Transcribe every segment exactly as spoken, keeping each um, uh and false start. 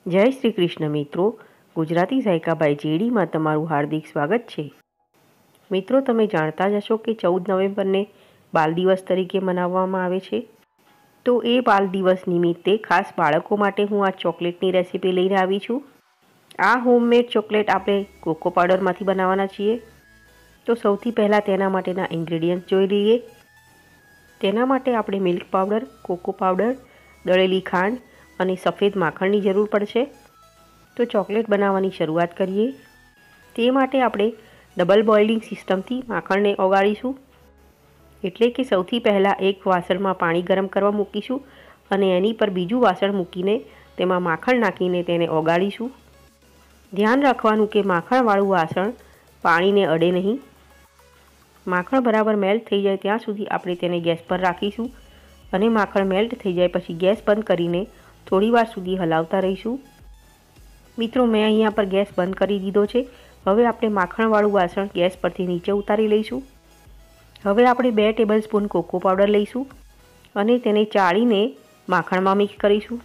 જય શ્રી કૃષ્ણ મિત્રો, Gujarati Saykha by JD માં તમારું હાર્દિક સ્વાગત છે। મિત્રો, તમે જાણતા જ હશો કે ચૌદ નવેમ્બરને બાલ દિવસ તરીકે મનાવવામાં આવે છે। તો એ બાલ દિવસ નિમિત્તે ખાસ બાળકો માટે હું આ ચોકલેટની રેસીપી લઈને આવી છું। આ હોમમેડ ચોકલેટ આપણે કોકો પાવડરમાંથી બનાવવાના છીએ। તો સૌથી પહેલાં તેના માટેના ઇન્ગ્રેડિયન્ટ્સ જોઈ લઈએ। તેના માટે આપણે મિલ્ક પાવડર, કોકો પાવડર, દળેલી ખાંડ અને સફેદ માખણની જરૂર પડશે। તો ચોકલેટ બનાવવાની શરૂઆત કરીએ। તે માટે આપણે ડબલ બોઇલિંગ સિસ્ટમથી માખણને ઓગાળીશું। એટલે કે સૌથી પહેલાં એક વાસણમાં પાણી ગરમ કરવા મૂકીશું અને એની પર બીજું વાસણ મૂકીને તેમાં માખણ નાખીને તેને ઓગાળીશું। ધ્યાન રાખવાનું કે માખણવાળું વાસણ પાણીને અડે નહીં। માખણ બરાબર મેલ્ટ થઈ જાય ત્યાં સુધી આપણે તેને ગેસ પર રાખીશું અને માખણ મેલ્ટ થઈ જાય પછી ગેસ બંધ કરીને થોડીવાર સુધી હલાવતા રહીશું। મિત્રો, મેં અહીંયા પર ગેસ બંધ કરી દીધો છે। હવે આપણે માખણવાળું વાસણ ગેસ પરથી નીચે ઉતારી લઈશું। હવે આપણે બે ટેબલ સ્પૂન કોકો પાવડર લઈશું અને તેને ચાળીને માખણમાં મિક્સ કરીશું।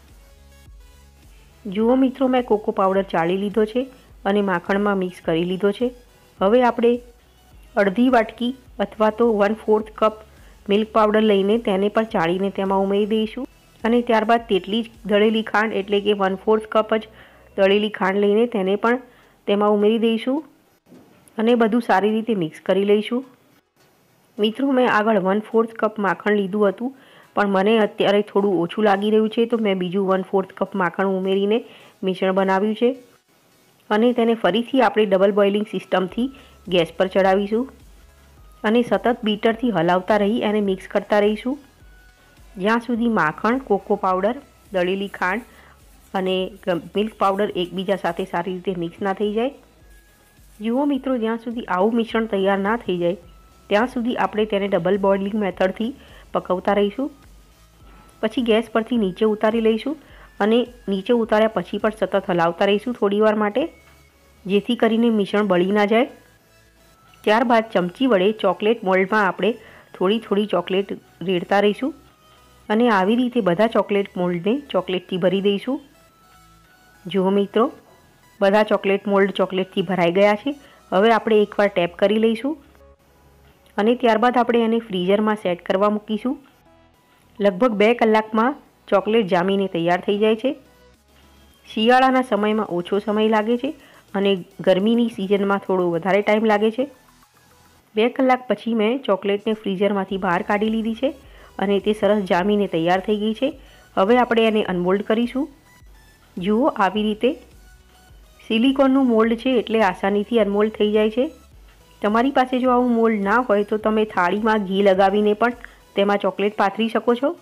જુઓ મિત્રો, મેં કોકો પાવડર ચાળી લીધો છે અને માખણમાં મિક્સ કરી લીધો છે। હવે આપણે અડધી વાટકી અથવા તો one fourth cup milk powder લઈને તેને પણ ચાળીને તેમાં ઉમેરી દઈશું અને ત્યારબાદ તેટલી જ દળેલી ખાંડ એટલે કે વન ફોર્થ કપ જ દળેલી ખાંડ લઈને તેને પણ તેમાં ઉમેરી દઈશું અને બધું સારી રીતે મિક્સ કરી લઈશું। મિત્રો, મેં આગળ વન ફોર્થ કપ માખણ લીધું હતું પણ મને અત્યારે થોડું ઓછું લાગી રહ્યું છે, તો મેં બીજું વન ફોર્થ કપ માખણ ઉમેરીને મિશ્રણ બનાવ્યું છે અને તેને ફરીથી આપણે ડબલ બોઇલિંગ સિસ્ટમથી ગેસ પર ચડાવીશું અને સતત બીટરથી હલાવતા રહી અને મિક્સ કરતા રહીશું જ્યાં સુધી માખણ, કોકો પાવડર, દળેલી ખાંડ અને મિલ્ક પાવડર એકબીજા સાથે સારી રીતે મિક્સ ના થઈ જાય। જુઓ મિત્રો, જ્યાં સુધી આવું મિશ્રણ તૈયાર ના થઈ જાય ત્યાં સુધી આપણે તેને ડબલ બોઇલિંગ મેથડથી પકવતા રહીશું। પછી ગેસ પરથી નીચે ઉતારી લઈશું અને નીચે ઉતાર્યા પછી પણ સતત હલાવતા રહીશું થોડીવાર માટે, જેથી કરીને મિશ્રણ બળી ના જાય। ત્યારબાદ ચમચી વડે ચોકલેટ મોલ્ડમાં આપણે થોડી થોડી ચોકલેટ રેડતા રહીશું અને આવી રીતે બધા ચોકલેટ મોલ્ડને ચોકલેટથી ભરી દઈશું। જુઓ મિત્રો, બધા ચોકલેટ મોલ્ડ ચોકલેટથી ભરાઈ ગયા છે। હવે આપણે એકવાર ટેપ કરી લઈશું અને ત્યારબાદ આપણે એને ફ્રીઝરમાં સેટ કરવા મૂકીશું। લગભગ બે કલાકમાં ચોકલેટ જામીને તૈયાર થઈ જાય છે। શિયાળાના સમયમાં ઓછો સમય લાગે છે અને ગરમીની સિઝનમાં થોડો વધારે ટાઈમ લાગે છે। બે કલાક પછી મેં ચોકલેટને ફ્રીઝરમાંથી બહાર કાઢી લીધી છે અને તે સરસ જામીને તૈયાર થઈ ગઈ છે। હવે આપણે એને અનમોલ્ડ કરીશું। જુઓ, આવી રીતે સિલિકોનનું મોલ્ડ છે એટલે આસાનીથી અનમોલ્ડ થઈ જાય છે। તમારી પાસે જો આવું મોલ્ડ ના હોય તો તમે થાળીમાં ઘી લગાવીને પણ તેમાં ચોકલેટ પાથરી શકો છો।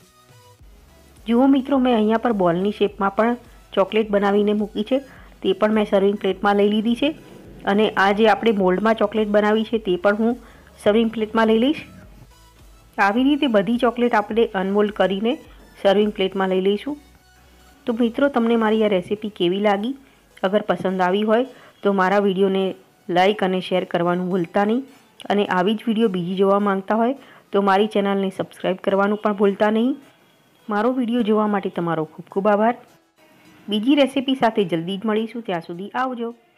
જુઓ મિત્રો, મેં અહીંયા પર બોલની શેપમાં પણ ચોકલેટ બનાવીને મૂકી છે, તે પણ મેં સર્વિંગ પ્લેટમાં લઈ લીધી છે અને આ જે આપણે મોલ્ડમાં ચોકલેટ બનાવી છે તે પણ હું સર્વિંગ પ્લેટમાં લઈ લઈશ। આવી રીતે બધી ચોકલેટ આપણે અનમોલ્ડ કરીને સર્વિંગ પ્લેટમાં લઈ લઈશું। તો મિત્રો, તમને મારી આ રેસીપી કેવી લાગી? અગર પસંદ આવી હોય તો મારા વિડીયોને લાઇક અને શેર કરવાનું ભૂલતા નહીં અને આવી જ વિડીયો બીજી જોવા માંગતા હોય તો મારી ચેનલને સબસ્ક્રાઈબ કરવાનું પણ ભૂલતા નહીં। મારો વિડીયો જોવા માટે તમારો ખૂબ ખૂબ આભાર। બીજી રેસીપી સાથે જલ્દી જ મળીશું, ત્યાં સુધી આવજો।